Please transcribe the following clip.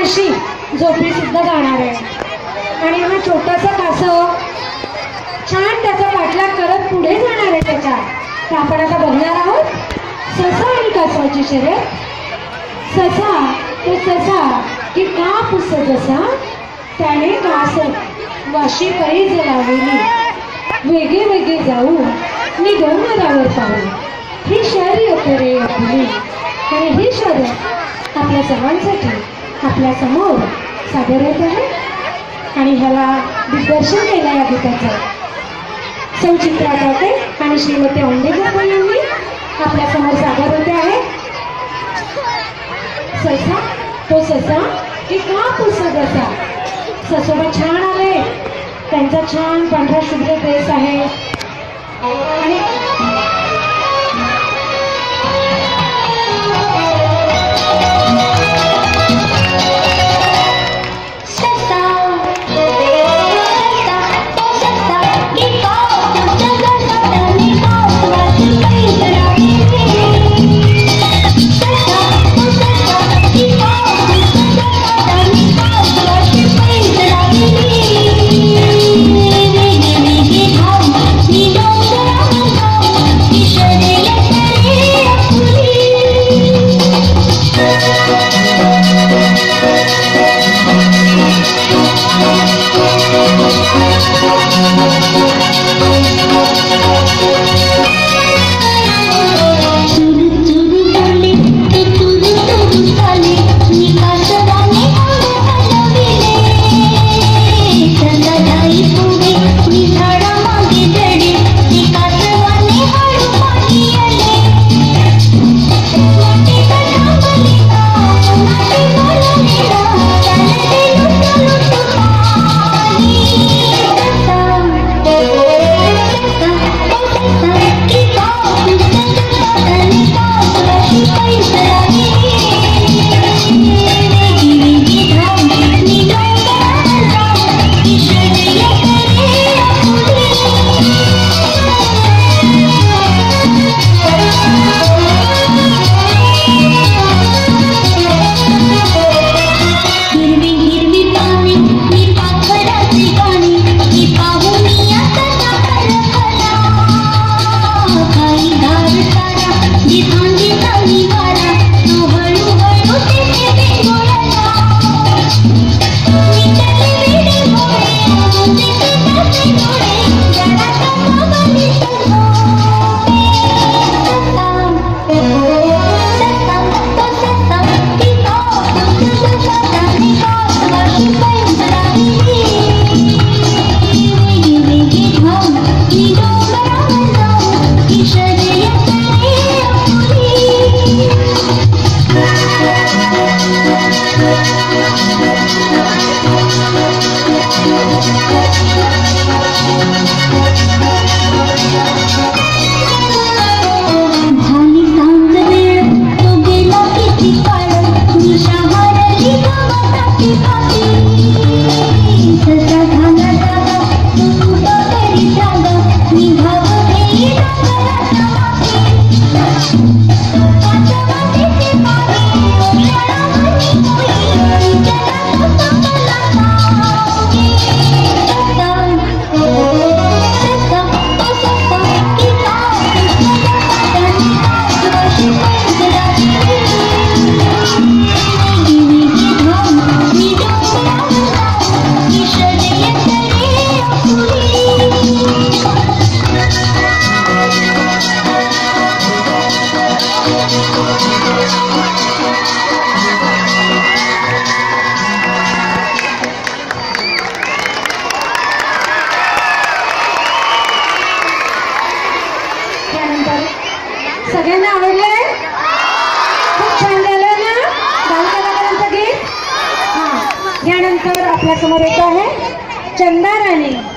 अशी झोपडी सुद्धा गाणार आहे आणि हा छोटासा कासव छान त्याचा पाठलाग करत पुढे जाणार आहे त्याच्या. तर आपण आता बघणार आहोत ससा आणि कासवाची शर्यत. ससा तो ससा की का पुसत जसा त्याने कास वाशी पैज लावली वेगे वेगे जाऊ मी डोंगरावर पाहू ही शर्यत रे आपली. आणि ही शर्यत आपल्या सर्वांसाठी आपल्या समोर सादर होत आहे आणि ह्याला दिग्दर्शन केलं या गीताचं सौ चित्रा काटे आणि श्रीमती औंधेकर यांनी आपल्या समोर सादर होते आहे. ससा तो ससा की का पुसत असा. ससोबा छान आले, त्यांचा छान पांढरा शुभ्र ड्रेस आहे आणि सगळ्यांना आवडलंय? खूप छान झालं ना बालकलाकारांचं गीत. यानंतर आपल्या समोर येत आहे चंदा राणी.